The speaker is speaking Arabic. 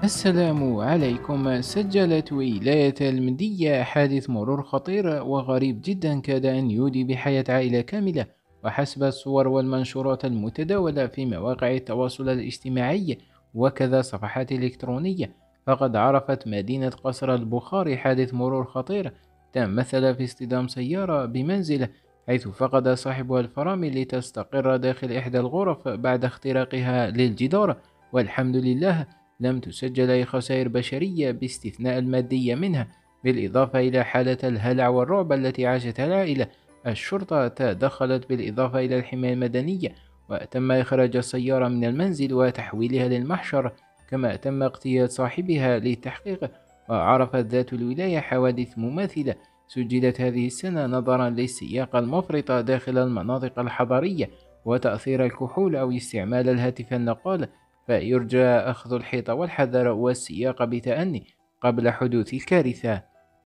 السلام عليكم. سجلت ولاية المدية حادث مرور خطير وغريب جدا كاد أن يودي بحياة عائلة كاملة. وحسب الصور والمنشورات المتداولة في مواقع التواصل الاجتماعي وكذا صفحات إلكترونية، فقد عرفت مدينة قصر البخاري حادث مرور خطير تمثل في اصطدام سيارة بمنزله، حيث فقد صاحبها الفرامل لتستقر داخل إحدى الغرف بعد اختراقها للجدار. والحمد لله لم تسجل أي خسائر بشرية باستثناء المادية منها، بالإضافة إلى حالة الهلع والرعب التي عاشتها العائلة. الشرطة تدخلت بالإضافة إلى الحماية المدنية، وتم إخراج السيارة من المنزل وتحويلها للمحشر، كما تم اغتيال صاحبها للتحقيق. وعرفت ذات الولاية حوادث مماثلة سجلت هذه السنة نظرا للسياقة المفرطة داخل المناطق الحضرية وتأثير الكحول أو استعمال الهاتف النقال، فيرجى أخذ الحيطة والحذر والسياق بتأني قبل حدوث الكارثة.